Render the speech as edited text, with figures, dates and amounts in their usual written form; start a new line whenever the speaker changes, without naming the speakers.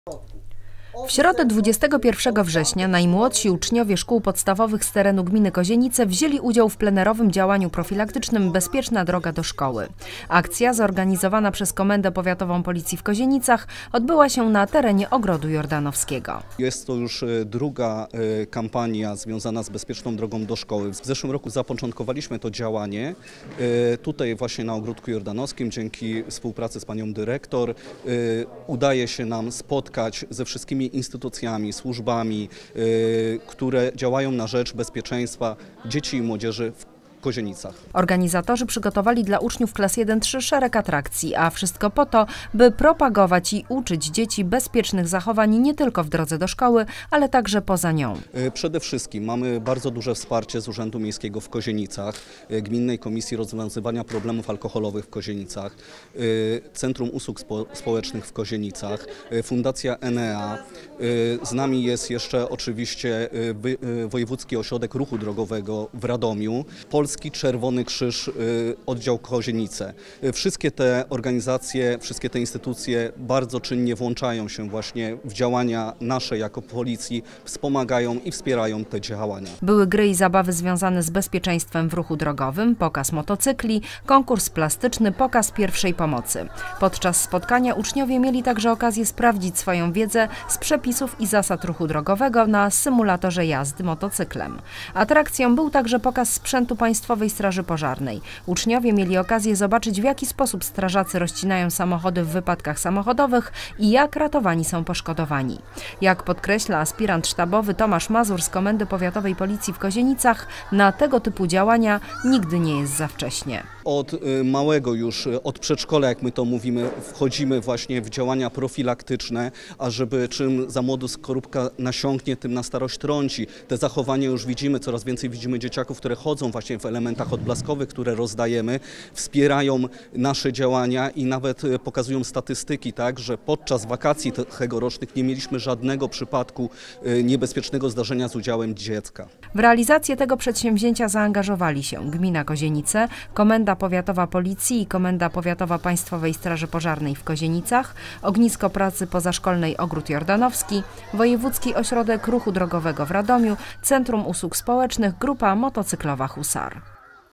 W środę 21 września najmłodsi uczniowie szkół podstawowych z terenu gminy Kozienice wzięli udział w plenerowym działaniu profilaktycznym Bezpieczna droga do szkoły. Akcja zorganizowana przez Komendę Powiatową Policji w Kozienicach odbyła się na terenie Ogrodu Jordanowskiego.
Jest to już druga kampania związana z bezpieczną drogą do szkoły. W zeszłym roku zapoczątkowaliśmy to działanie tutaj właśnie na Ogródku Jordanowskim. Dzięki współpracy z panią dyrektor udaje się nam spotkać ze wszystkimi instytucjami, służbami, które działają na rzecz bezpieczeństwa dzieci i młodzieży w Kozienicach.
Organizatorzy przygotowali dla uczniów klas 1-3 szereg atrakcji, a wszystko po to, by propagować i uczyć dzieci bezpiecznych zachowań nie tylko w drodze do szkoły, ale także poza nią.
Przede wszystkim mamy bardzo duże wsparcie z Urzędu Miejskiego w Kozienicach, Gminnej Komisji Rozwiązywania Problemów Alkoholowych w Kozienicach, Centrum Usług Społecznych w Kozienicach, Fundacja Enea. Z nami jest jeszcze oczywiście Wojewódzki Ośrodek Ruchu Drogowego w Radomiu, Polski Czerwony Krzyż, oddział Kozienice. Wszystkie te organizacje, wszystkie te instytucje bardzo czynnie włączają się właśnie w działania nasze jako policji, wspomagają i wspierają te działania.
Były gry i zabawy związane z bezpieczeństwem w ruchu drogowym, pokaz motocykli, konkurs plastyczny, pokaz pierwszej pomocy. Podczas spotkania uczniowie mieli także okazję sprawdzić swoją wiedzę z przepisów i zasad ruchu drogowego na symulatorze jazdy motocyklem. Atrakcją był także pokaz sprzętu Państwowej Straży Pożarnej. Uczniowie mieli okazję zobaczyć, w jaki sposób strażacy rozcinają samochody w wypadkach samochodowych i jak ratowani są poszkodowani. Jak podkreśla aspirant sztabowy Tomasz Mazur z Komendy Powiatowej Policji w Kozienicach, na tego typu działania nigdy nie jest za wcześnie.
Od małego już, od przedszkola, jak my to mówimy, wchodzimy właśnie w działania profilaktyczne, a żeby czym za młodu skorupka nasiąknie, tym na starość trąci. Te zachowania już widzimy, coraz więcej widzimy dzieciaków, które chodzą właśnie w elementach odblaskowych, które rozdajemy, wspierają nasze działania i nawet pokazują statystyki, tak, że podczas wakacji tegorocznych nie mieliśmy żadnego przypadku niebezpiecznego zdarzenia z udziałem dziecka.
W realizację tego przedsięwzięcia zaangażowali się Gmina Kozienice, Komenda Powiatowa Policji i Komenda Powiatowa Państwowej Straży Pożarnej w Kozienicach, Ognisko Pracy Pozaszkolnej Ogród Jordanowski, Wojewódzki Ośrodek Ruchu Drogowego w Radomiu, Centrum Usług Społecznych, Grupa Motocyklowa Husar.